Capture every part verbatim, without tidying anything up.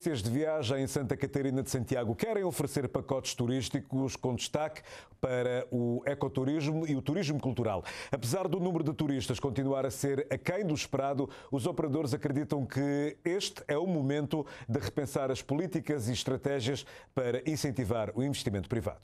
Agências de viagem em Santa Catarina de Santiago querem oferecer pacotes turísticos com destaque para o ecoturismo e o turismo cultural. Apesar do número de turistas continuar a ser aquém do esperado, os operadores acreditam que este é o momento de repensar as políticas e estratégias para incentivar o investimento privado.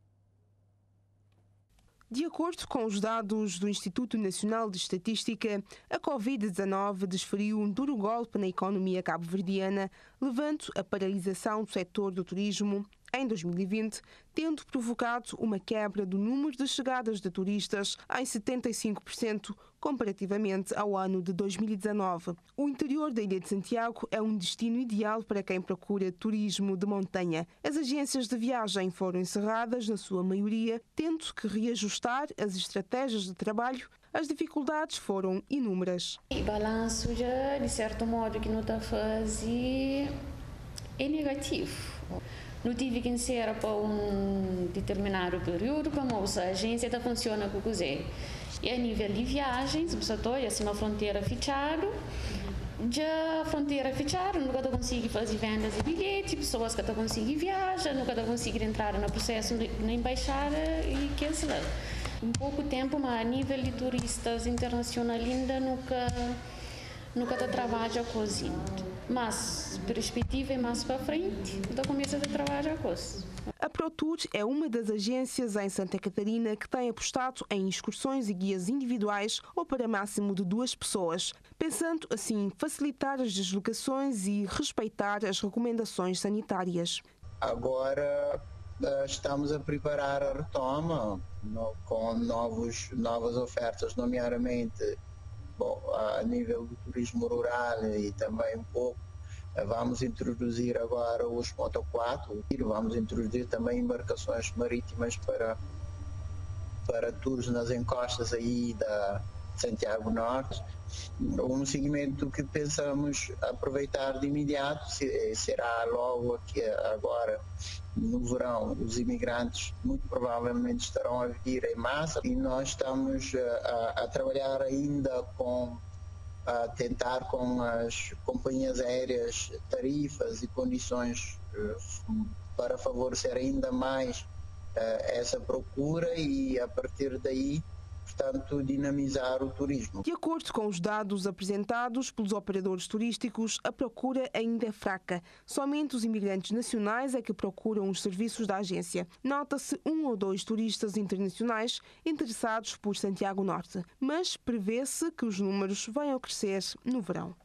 De acordo com os dados do Instituto Nacional de Estatística, a covid dezenove desferiu um duro golpe na economia cabo-verdiana, levando a paralisação do setor do turismo em dois mil e vinte, tendo provocado uma quebra do número de chegadas de turistas em setenta e cinco por cento comparativamente ao ano de dois mil e dezanove. O interior da Ilha de Santiago é um destino ideal para quem procura turismo de montanha. As agências de viagem foram encerradas, na sua maioria, tendo que reajustar as estratégias de trabalho. As dificuldades foram inúmeras. O balanço já, de certo modo, que não está fazendo é negativo. Não tive que encerrar para um determinado período, como a agência está funciona com o quiser. E a nível de viagens, você está assim uma fronteira fechada, já a fronteira fechada, nunca está conseguindo fazer vendas de bilhetes, pessoas que estão conseguindo viajar, nunca estão conseguindo entrar no processo na embaixada e cancelar. Um pouco tempo, mas a nível de turistas internacionais ainda nunca nunca está trabalha com isso. Mas a perspectiva é mais para frente, então começa a trabalhar com isso. A ProTour é uma das agências em Santa Catarina que tem apostado em excursões e guias individuais ou para máximo de duas pessoas, pensando assim facilitar as deslocações e respeitar as recomendações sanitárias. Agora estamos a preparar a retoma no, com novos, novas ofertas, nomeadamente bom, a nível do turismo rural e também um pouco. Vamos introduzir agora os motoquatro, vamos introduzir também embarcações marítimas para, para tours nas encostas aí da Santiago Norte. Um segmento que pensamos aproveitar de imediato será logo aqui agora no verão. Os imigrantes muito provavelmente estarão a vir em massa e nós estamos a, a trabalhar ainda com a tentar com as companhias aéreas tarifas e condições uh, para favorecer ainda mais uh, essa procura e a partir daí, portanto, dinamizar o turismo. De acordo com os dados apresentados pelos operadores turísticos, a procura ainda é fraca. Somente os imigrantes nacionais é que procuram os serviços da agência. Nota-se um ou dois turistas internacionais interessados por Santiago Norte, mas prevê-se que os números venham a crescer no verão.